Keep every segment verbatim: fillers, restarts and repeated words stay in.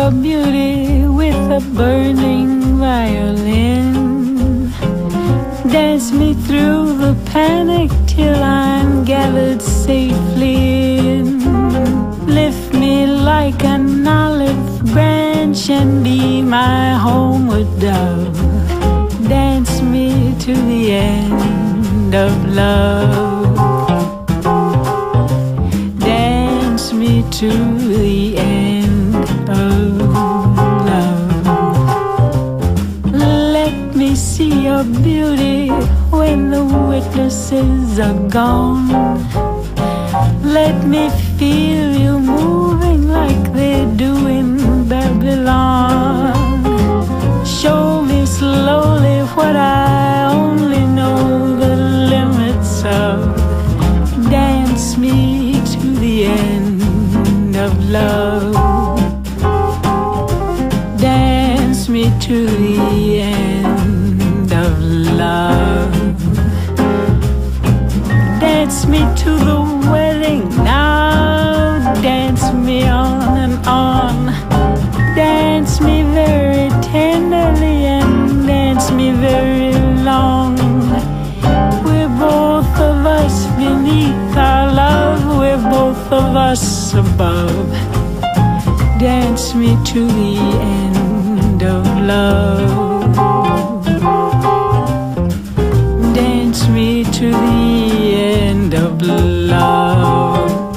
your beauty with a burning violin. Dance me through the panic till I'm gathered safely in. Lift me like an olive branch and be my homeward dove. Dance me to the end of love. Dance me to the end of love. Let me see your beauty when the witnesses are gone. Let me feel you moving like they do in Babylon. Show me slowly what I only know the limits of. Dance me to the end of love. Dance me to the end of love. Dance me to the wedding now. Dance me on and on. Dance me very tenderly and dance me very long. We're both of us beneath our love. We're both of us above. Dance me to the end of love. Dance me to the end of love.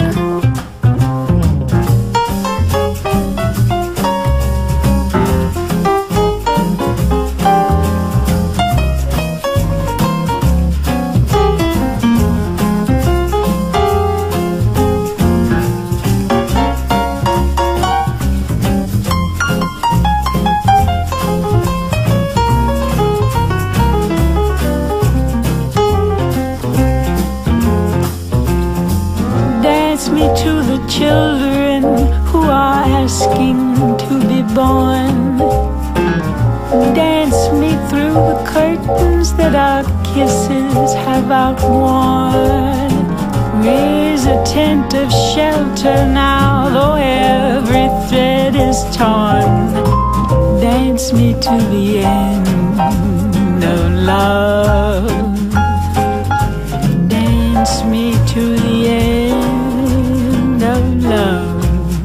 Dance me to the children who are asking to be born. Dance me through the curtains that our kisses have outworn. Raise a tent of shelter now, though every thread is torn. Dance me to the end of love. Dance me to the end of love.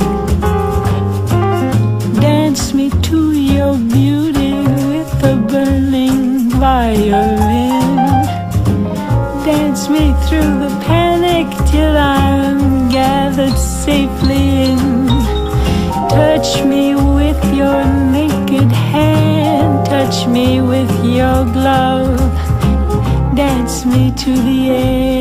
Dance me to your beauty with a burning violin. Dance me through the panic till I'm gathered safely in. Touch me with your naked hand. Touch me with your glove. Dance me to the end